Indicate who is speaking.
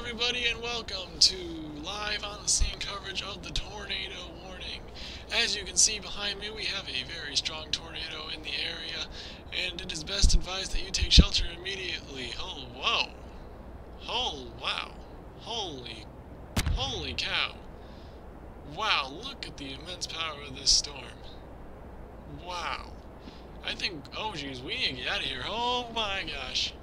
Speaker 1: everybody, and welcome to live on the scene coverage of the tornado warning. As you can see behind me, we have a very strong tornado in the area, and it is best advised that you take shelter immediately. Oh, whoa. Oh, wow. Holy cow. Wow, look at the immense power of this storm. Wow. I think, oh geez, we need to get out of here. Oh my gosh.